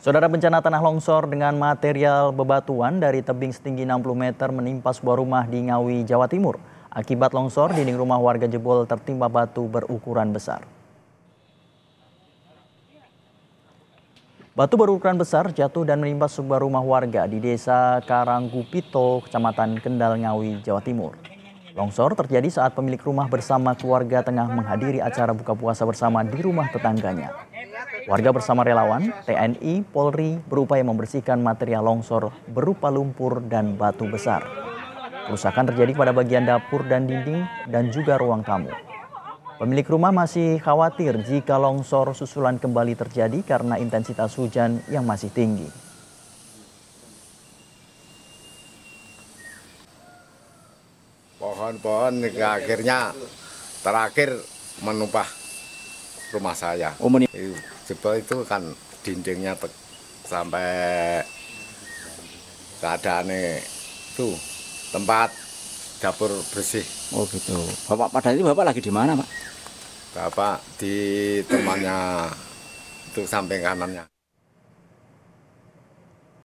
Saudara, bencana tanah longsor dengan material bebatuan dari tebing setinggi 60 meter menimpa sebuah rumah di Ngawi, Jawa Timur. Akibat longsor, dinding rumah warga jebol tertimpa batu berukuran besar. Batu berukuran besar jatuh dan menimpa sebuah rumah warga di Desa Karanggupito, Kecamatan Kendal, Ngawi, Jawa Timur. Longsor terjadi saat pemilik rumah bersama keluarga tengah menghadiri acara buka puasa bersama di rumah tetangganya. Warga bersama relawan, TNI, Polri berupaya membersihkan material longsor berupa lumpur dan batu besar. Kerusakan terjadi pada bagian dapur dan dinding dan juga ruang tamu. Pemilik rumah masih khawatir jika longsor susulan kembali terjadi karena intensitas hujan yang masih tinggi. Pohon-pohon akhirnya terakhir menumpah rumah saya. Jebol itu kan dindingnya sampai keadaannya itu tempat dapur bersih. Oh gitu. Bapak pada itu bapak lagi di mana, Pak? Bapak di temannya itu samping kanannya.